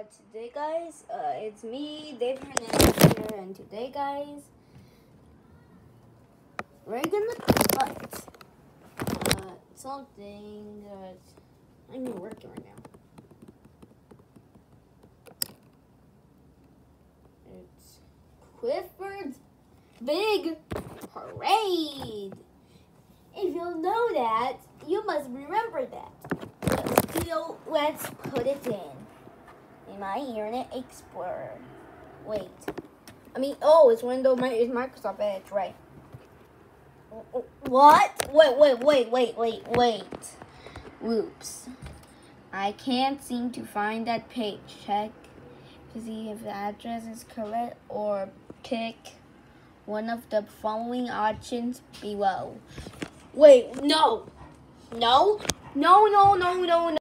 Today, guys, it's me, Dave Hernandez here, and today, guys, we're gonna cut something that I'm working right now. It's Clifford's Big Parade. If you know that, you must remember that. So let's put it in my Internet Explorer. Wait. It's Windows, it's Microsoft Edge, right? What? Wait. Oops. I can't seem to find that page. Check to see if the address is correct or pick one of the following options below. Wait, no.